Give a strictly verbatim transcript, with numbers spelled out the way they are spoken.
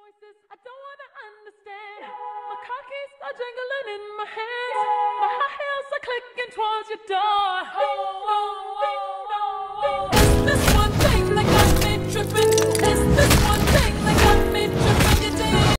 voices I don't wanna understand. My car keys are jingling in my hands. My high heels are clicking towards your door.